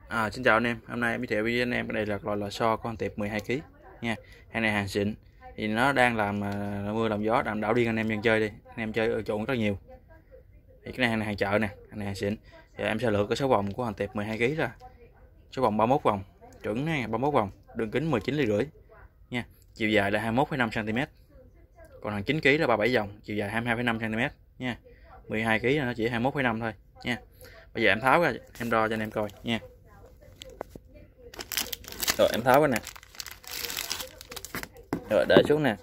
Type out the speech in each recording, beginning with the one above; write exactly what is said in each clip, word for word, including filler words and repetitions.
À, xin chào anh em, hôm nay em giới thiệu với anh em cái này là loại lò xo con tiệp mười hai ki lô gam nha. Hàng này hàng xịn, thì nó đang làm uh, mưa làm gió đảm đảo điên anh em dân chơi đi, anh em chơi ở chuộng rất nhiều. Thì cái này hàng này hàng chợ nè, hàng này hàng xịn. Thì em sẽ lựa cái số vòng của hàng tiệp mười hai ki lô gam ra. Số vòng ba mươi mốt vòng, chuẩn nha, ba mươi mốt vòng, đường kính mười chín ly rưỡi nha. Chiều dài là hai mươi mốt phẩy năm xăng ti mét. Còn hàng chín ki lô gam là ba mươi bảy vòng, chiều dài hai mươi hai phẩy năm xăng ti mét nha. mười hai ki lô gam nó chỉ hai mươi mốt phẩy năm thôi nha. Bây giờ em tháo ra em đo cho anh em coi nha. Rồi em tháo cái nè, rồi để xuống nè,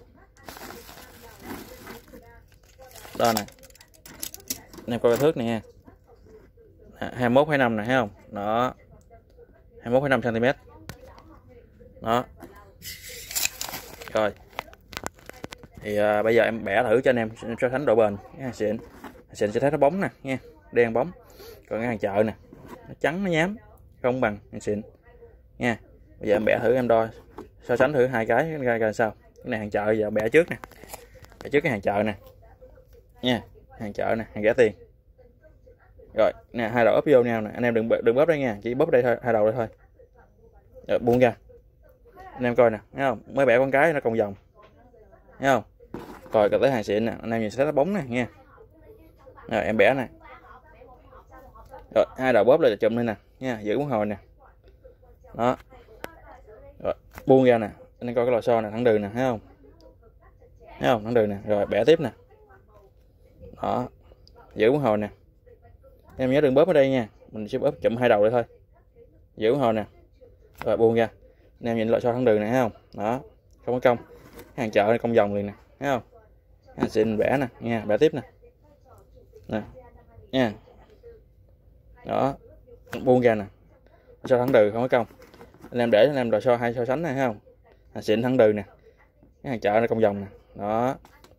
đo nè, anh em coi cái thước này nha, hai mươi mốt phẩy năm nè, thấy không, đó, hai mươi mốt phẩy năm xăng ti mét đó. Rồi thì à, bây giờ em bẻ thử cho anh em so sánh độ bền. Cái hàng xịn, hàng xịn sẽ thấy nó bóng nè nha, đen bóng. Còn cái hàng chợ nè, nó trắng nó nhám, không bằng hàng xịn nha. Bây giờ em bẻ thử em đo so sánh thử hai cái ra coi sao. Cái này hàng chợ, giờ bẻ trước nè, bẻ trước cái hàng chợ nè nha, hàng chợ nè, hàng rẻ tiền. Rồi nè, hai đầu ốp vô nhau nè, anh em đừng đừng bóp đây nha, chỉ bóp đây thôi, hai đầu đây thôi. Rồi buông ra, anh em coi nè, thấy không, mới bẻ con cái nó còn vòng, thấy không. Rồi tới hàng xịn nè, anh em nhìn sẽ thấy nó bóng nè nha. Rồi em bẻ nè, rồi hai đầu bóp lại chụm lên nè nha, giữ bóng hồi nè, đó. Rồi buông ra nè, anh em coi cái lò xo nè, thẳng đường nè, thấy không, thấy không, thẳng đường nè. Rồi bẻ tiếp nè, đó, giữ bóng hồi nè, em nhớ đừng bóp ở đây nha, mình sẽ bóp chụm hai đầu đây thôi, giữ bóng hồi nè. Rồi buông ra, anh em nhìn lò xo thẳng đường nè, thấy không, đó, không có cong. Hàng chợ này cong vòng liền nè, thấy không. Hàng xịn mình bẻ nè nha, bẻ tiếp nè, nè nha, đó, buông ra nè, so thẳng đường không có cong. Anh em để anh em lò xo hai so sánh này, thấy không, hàng xịn thẳng đường nè, cái hàng chợ nó cong vòng nè, đó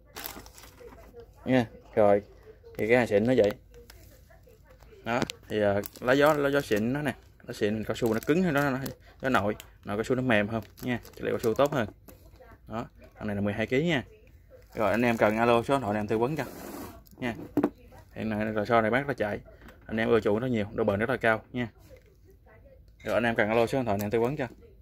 nha. Rồi thì cái hàng xịn nó vậy đó. Thì uh, lá gió lá gió xịn nó nè, nó xịn cao su nó cứng hơn đó, nó nó nội nội cao su nó mềm hơn nha, chất liệu cao su tốt hơn đó. Thằng này là mười hai ki lô gam nha. Rồi anh em cần alo số điện thoại này em tư vấn cho nha. Hiện nay lò xo này bán nó chạy, anh em ưa chuộng nó nhiều, độ bền rất là cao nha. Rồi anh em cần alo số điện thoại này em tư vấn cho.